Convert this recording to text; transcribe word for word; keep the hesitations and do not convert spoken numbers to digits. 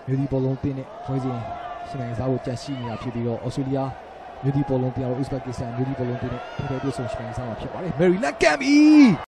မျိုးဒီဘောလုံးတင်းနဲ့ဖွဲ့စည်းရှင်နိုင်ငံသားကိုကြက်ရှိနေတာဖြစ်ပြီးတော့ဩစတြေးလျမျိုးဒီဘောလုံးတင်းရောဥဇဘက်ကစ္စတန်မျိုးဒီဘောလုံးတင်းနဲ့ထပ်ထပ်တွေ့ဆုံရှင်နိုင်ငံသားမှာဖြစ်ပါတယ်မယ်ရီလန်ကမ်ဘီ